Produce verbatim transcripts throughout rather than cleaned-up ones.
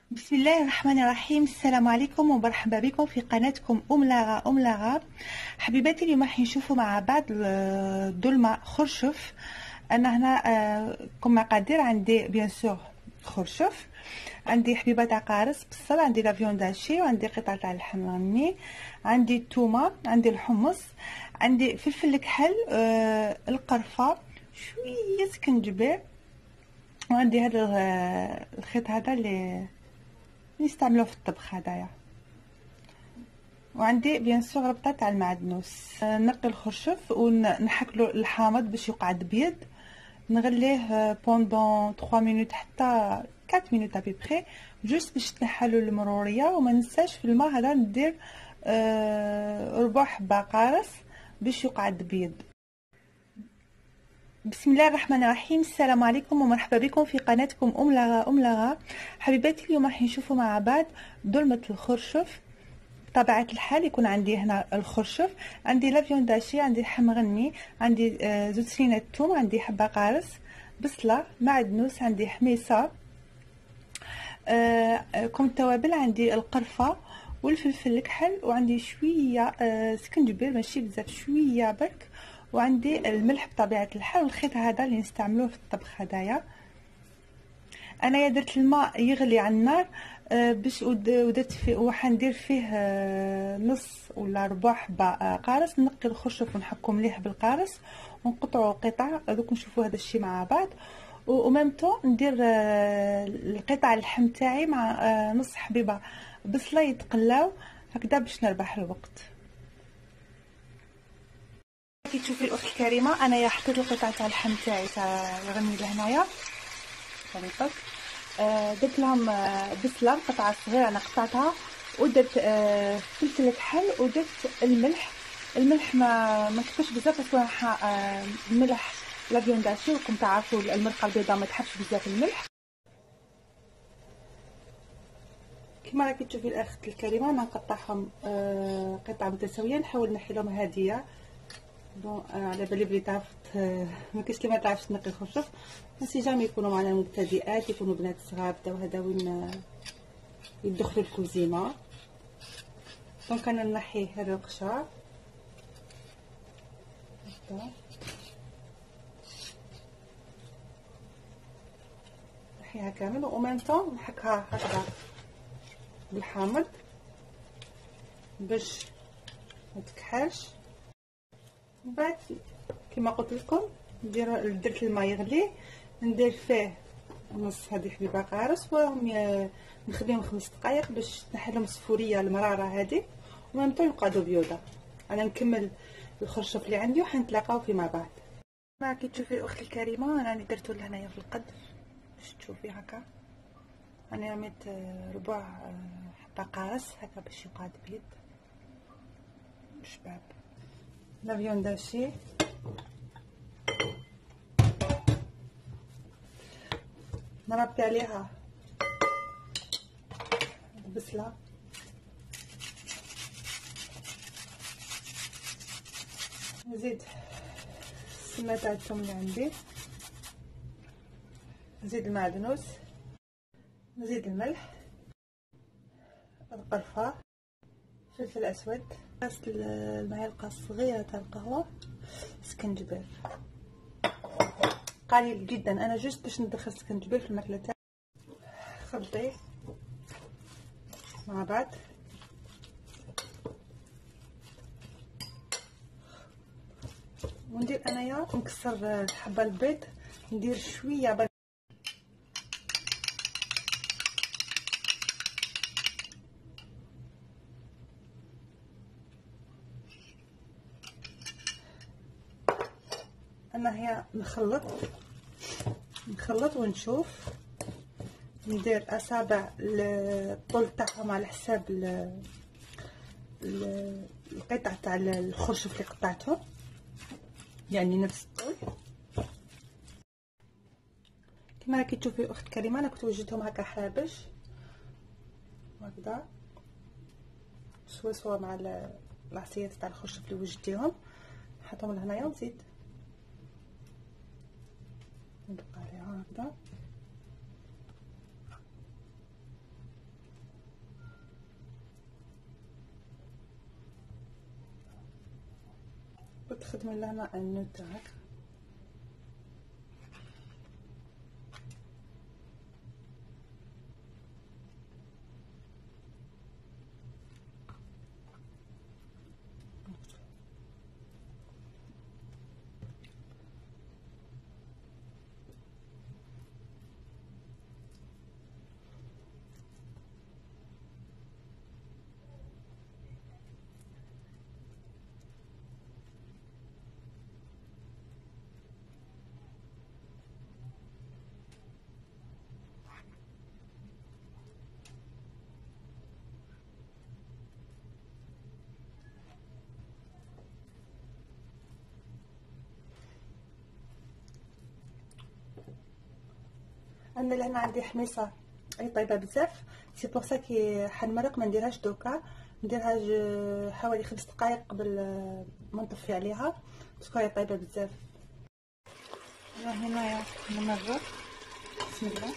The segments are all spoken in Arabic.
بسم الله الرحمن الرحيم. السلام عليكم ومرحبا بكم في قناتكم ام لاغا ام لاغا. حبيباتي، اليوم راح نشوفوا مع بعض دولمة خرشف. انا هنا كم مقادير عندي بيان سور خرشف، عندي حبيبه تاع قارص، بصل، عندي لافيون داشي، وعندي قطعه تاع اللحم غني، عندي الثومه، عندي الحمص، عندي فلفل الكحل، آه القرفه، شويه سكنجبير، وعندي هذا الخيط هذا اللي نستعملوه في الطبخ هدايا، وعندي بيان سور ربطه تاع المعدنوس. نقي الخرشف ونحكلو الحامض باش يقعد بيض، نغليه بوندون ثلاثة مينوت حتى أربعة مينوت ابي بري، جوست باش تنحلو المروريه. وما ننساش في الماء هذا ندير أه ربع حبه قارص باش يقعد بيض. بسم الله الرحمن الرحيم. السلام عليكم ومرحبا بكم في قناتكم ام لاغا ام لاغا. حبيباتي، اليوم راح نشوفوا مع بعض دولمة الخرشف. بطبيعه الحال يكون عندي هنا الخرشف، عندي لافيون داشي، عندي لحم غني، عندي آه زوج سنينات ثوم، عندي حبه قارص، بصله، معدنوس، عندي حميصه. آه كم التوابل عندي القرفه والفلفل الكحل، وعندي شويه آه سكنجبير ماشي بزاف، شويه برك، وعندي الملح بطبيعه الحال، والخيط هذا اللي نستعملوه في الطبخ هدايا. انايا درت الماء يغلي على النار آه باش ودرت فيه وحندير فيه آه نص ولا ربع حبه آه قارص. نقي الخرشف ونحكو مليح بالقارص ونقطعوا قطع. دوك نشوفوا هذا الشيء مع بعض، وميم طون ندير آه القطع اللحم تاعي مع آه نص حبيبه بصله يتقلاو هكذا باش نربح الوقت. كي تشوفي الاخت الكريمه، انايا حطيت القطع تاع اللحم تاعي تاع الغني لهنايا طريقه. آه درت لهم آه بصله قطعه صغيره انا قطعتها، ودرت آه فلفل الكحل، ودرت الملح. الملح ما ما كثرش بزاف باسكو راح آه الملح لافيون داشي، وكم تعرفوا المرقه البيضاء ما تحبش بزاف الملح. كما راكي تشوفي الاخت الكريمه، انا نقطعهم آه قطع متساويه، نحاول نحي لهم هاديه. بون على بالي بلي تعرفت ما كاينش اللي ما تعرفش تنقي الخرشف، بس جامي يكونوا معنا مبتدئات، يكونوا بنات صغار بداو هذا وين يدخلوا الكوزينه. دونك انا نحي هذا القشر هكا، نحيها كامل، وميم طون نحكها هكذا بالحامض باش ما تكحلش. من بعد كما قلت لكم ندير درت الماء يغلي، ندير فيه نص هذه حبيبه قارص، ونخليهم خمس دقائق باش تنحي لهم الصفوريه المراره هذه، وميم طون يقعدوا بيوضه. انا نكمل الخرشف اللي عندي وحنتلاقاو فيه مع بعض. ما كي تشوفي الاخت الكريمه، انا راني درتو لهنايا في القدر باش تشوفي هكا. انا رميت ربع حبه قارص هكا باش يقعد بيض شباب. لافيون داشي، ضربت عليها البصله، نزيد السمه تاع الثوم اللي عندي، نزيد المعدنوس، نزيد الملح، القرفه، فلفل اسود، المعلقه الصغيره تاع القهوه، سكنجبير قليل جدا، انا جوست باش ندخل سكنجبير في الماكله تاعي. خلطيه مع بعض، وندير انايا نكسر الحبه البيض، ندير شويه بل... انا هي نخلط نخلط ونشوف، ندير اصابع الطول تاعهم على حساب القطع تاع الخرشف اللي قطعتهم، يعني نفس الطول. كما راكي تشوفي اخت كريمه، انا كنت وجدتهم هكا حابش هكذا سوا سوا مع العصيات تاع الخرشف اللي وجدتيهم، نحطهم لهنايا ونزيد نبقى عليها هكذا. تخدموا لنا النود تاعك. انا لهنا عندي حميصه اي طيبه بزاف، سي بور سا كي حنمرق ما نديرهاش دوكا، نديرها حوالي خمس دقائق قبل ما نطفي عليها باسكو هي طيبه بزاف. هنايا نمرق. بسم الله.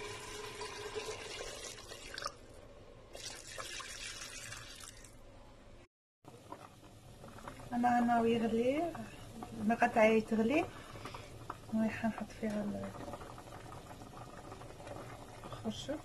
انا انا يغلي المرقه تاعي تغلي، رايحه نحط فيها الخرشف.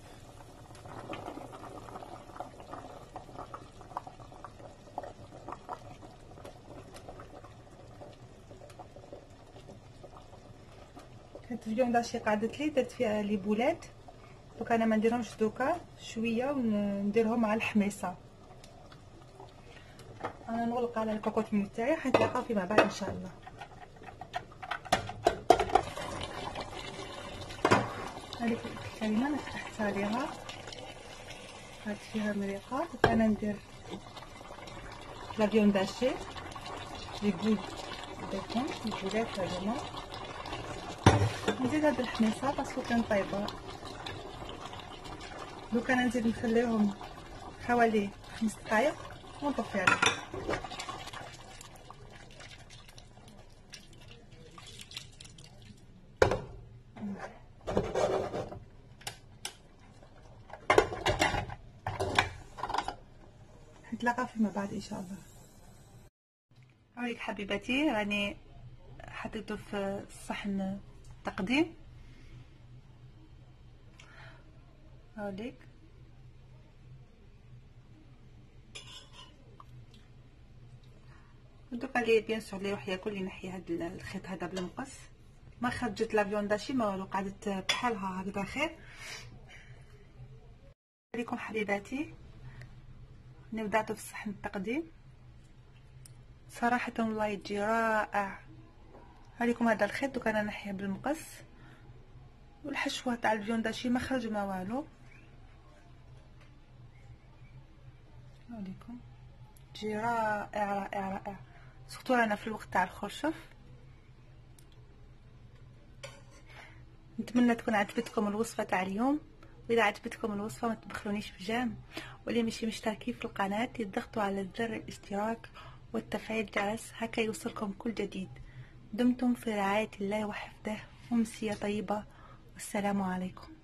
كانت اليوم داشي قعدت لي درت فيها لي بولات، دوك انا ما نديرهمش دوكا شويه ونديرهم مع الحميصه. انا نغلق على الكوكوط من تاعي، حنتلاقاو فيما بعد ان شاء الله. هذيك الكلمه انا فتحت عليها هاد فيها مريقه، انا ندير لا فيون داشي لي بول ديكون لي بولات هذوما، نزيد هاد الحميصه باسكو كان طايبه. دوك انا نزيد نخليهم حوالي خمس دقائق ونطفي عليهم. نتلاقى فيما بعد ان شاء الله. هاوليك حبيباتي راني حطيته في الصحن التقديم، هاوليك دوكا لي بيان سور لي يروح ياكل لي نحي هاد الخيط هذا بالمقص، ما خرجت لا فيون داشي ما والو، قعدت بحالها هكذا خير. عليكم حبيباتي نبداتو في الصحن التقديم، صراحه والله يجي رائع. هاليكم هذا الخيط دوك انا نحيه بالمقص، والحشوه تاع الفيون داشي ما خرج ما والو. هاليكم تجي رائع رائع رائع، سورتو رانا في الوقت تاع الخرشف. نتمنى تكون عجبتكم الوصفه تاع اليوم، واذا عجبتكم الوصفه ما تبخلونيش بجام، واللي ماشي مشتركين في القناه يضغطوا على زر الاشتراك والتفعيل الجرس هكا يوصلكم كل جديد. دمتم في رعايه الله وحفظه، امسيه طيبه والسلام عليكم.